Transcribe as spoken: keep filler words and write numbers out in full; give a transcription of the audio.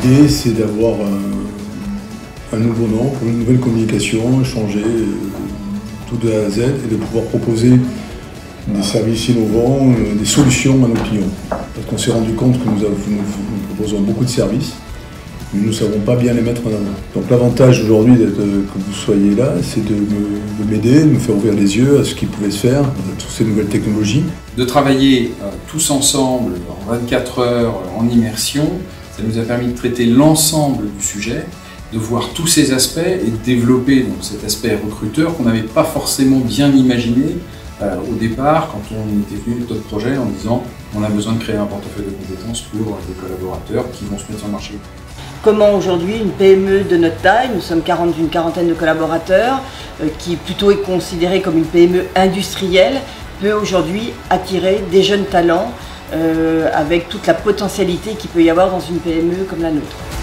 L'idée, c'est d'avoir un, un nouveau nom pour une nouvelle communication, échanger euh, tout de A à Z et de pouvoir proposer des services innovants, euh, des solutions à nos clients. Parce qu'on s'est rendu compte que nous, avons, nous, nous proposons beaucoup de services, mais nous ne savons pas bien les mettre en avant. Donc l'avantage aujourd'hui que vous soyez là, c'est de m'aider, de me faire ouvrir les yeux à ce qui pouvait se faire, à toutes ces nouvelles technologies. De travailler euh, tous ensemble en vingt-quatre heures en immersion, ça nous a permis de traiter l'ensemble du sujet, de voir tous ces aspects et de développer donc, cet aspect recruteur qu'on n'avait pas forcément bien imaginé euh, au départ quand on était venu avec notre projet en disant on a besoin de créer un portefeuille de compétences pour des collaborateurs qui vont se mettre sur le marché. Comment aujourd'hui une P M E de notre taille, nous sommes quarante, une quarantaine de collaborateurs, euh, qui plutôt est considérée comme une P M E industrielle, peut aujourd'hui attirer des jeunes talents euh, avec toute la potentialité qu'il peut y avoir dans une P M E comme la nôtre.